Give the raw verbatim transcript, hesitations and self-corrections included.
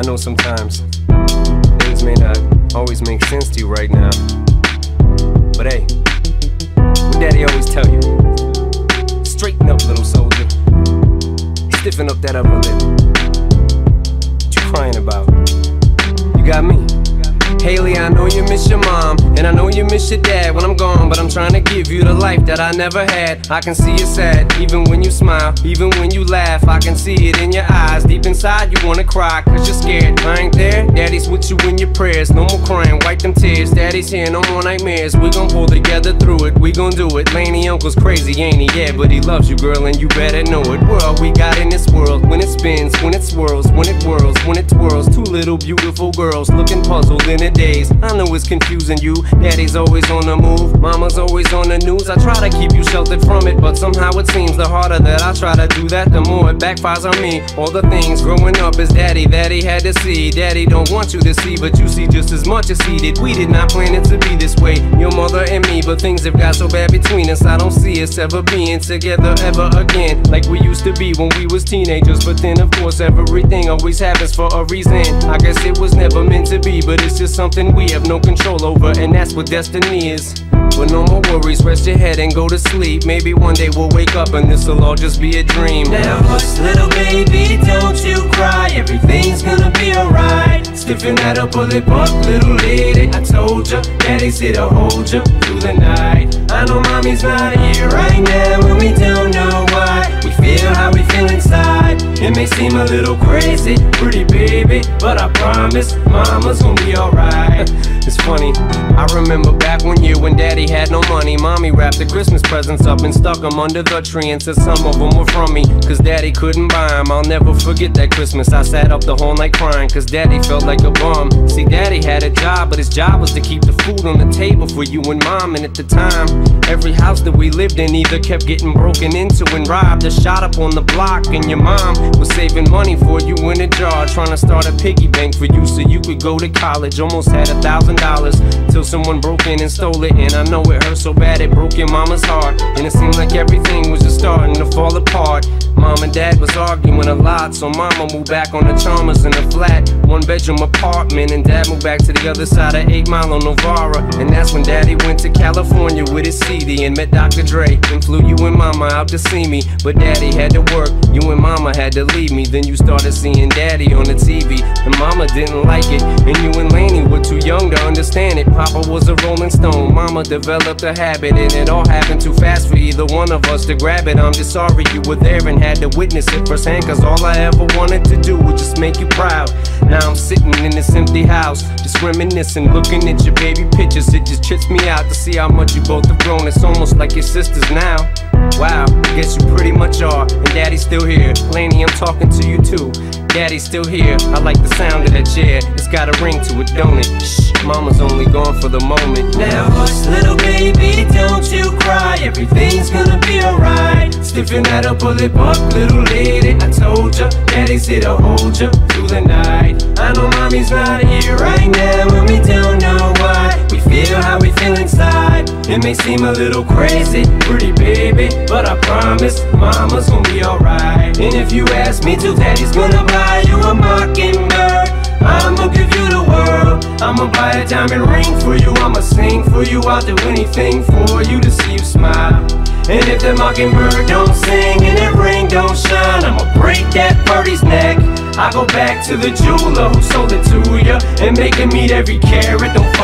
I know sometimes things may not always make sense to you right now, but hey, what Daddy always tell you, straighten up, little soldier, stiffen up that upper lip. What you crying about? You got me. Hailie, I know you miss your mom, and I know you miss your dad when I'm gone, but I'm trying to give you the life that I never had. I can see you sad, even when you smile, even when you laugh. I can see it in your eyes, deep inside you wanna cry, cause you're scared. I ain't there, Daddy's with you in your prayers. No more crying, wipe them tears. Daddy's here, no more nightmares. We gon' pull together through it, we gon' do it. Lainie, uncle's crazy, ain't he? Yeah, but he loves you, girl, and you better know it. We're all we got in this world, when it spins, when it swirls, when it whirls, when it twirls. Two little beautiful girls looking puzzled in a daze. I know it's confusing you. Daddy's always on the move, mama's always on the news. I try to keep you sheltered from it, but somehow it seems the harder that I try to do that, the more it backfires on me. All the things growing up as daddy that he had to see, daddy don't want you to see, but you see just as much as he did. We did not plan it to be this way, your mother and me, but things have got so bad between us. I don't see us ever being together ever again, like we used to be when we was teenagers. But then of course everything always happens for a reason. I guess it was never meant to be, but it's just something we have no control over, and that's what destiny is. But no more worries, rest your head and go to sleep. Maybe one day we'll wake up and this'll all just be a dream. Now hush, little baby, don't you cry, everything's gonna be alright. Stiffen that upper lip up, little lady, I told ya, Daddy's here to hold ya through the night. I know mommy's not here right now, and we don't know why. We feel how we feel inside. It may seem a little crazy, pretty baby, but I promise mama's gonna be alright. It's funny, I remember back one year when Daddy had no money. Mommy wrapped the Christmas presents up and stuck them under the tree and said some of them were from me, cause Daddy couldn't buy them. I'll never forget that Christmas. I sat up the whole night crying, cause Daddy felt like a bum. See, Daddy had a job, but his job was to keep the food on the table for you and Mom. And at the time, every house that we lived in either kept getting broken into and robbed or shot up on the block. And your mom was saving money for you in a jar, trying to start a piggy bank for you so you could go to college. Almost had a thousand dollars till someone broke in and stole it. And I know it hurt so bad it broke your mama's heart, and it seemed like everything was just starting to fall apart. Mom and Dad was arguing a lot, so Mama moved back on the Chalmers in a flat one bedroom apartment, and Dad moved back to the other side of eight Mile on Novara. And that's when Daddy went to California with his C D and met Doctor Dre and flew you and Mama out to see me. But Daddy had to work, you and Mama had to leave me. Then you started seeing Daddy on the T V, and Mama didn't like it, and you and Lainie were too young to understand it. Papa was a rolling stone, Mama developed a habit, and it all happened too fast for either one of us to grab it. I'm just sorry you were there and had to witness it firsthand, cause all I ever wanted to do was just make you proud. Now I'm sitting in this empty house, just reminiscing, looking at your baby pictures. It just trips me out to see how much you both have grown. It's almost like your sisters now. Wow, guess you pretty much are, and Daddy's still here. Lainie, I'm talking to you too. Daddy's still here, I like the sound of that chair. It's got a ring to it, don't it? Shh, Mama's only gone for the moment. Now hush, little baby, don't you cry, everything's gonna be alright. Stiffen that upper lip up, little lady, I told ya, Daddy's here to hold ya through the night. I know mommy's not here right now, and we don't know why. We feel how we feel inside. It may seem a little crazy, pretty baby, but I promise mama's gonna be alright. And if you ask me to, Daddy's gonna buy you a Mockingbird. I'ma give you the world, I'ma buy a diamond ring for you, I'ma sing for you, I'll do anything for you to see you smile. And if the Mockingbird don't sing and that ring don't shine, I'ma break that birdie's neck. I go back to the jeweler who sold it to ya and make him eat every carat. Don't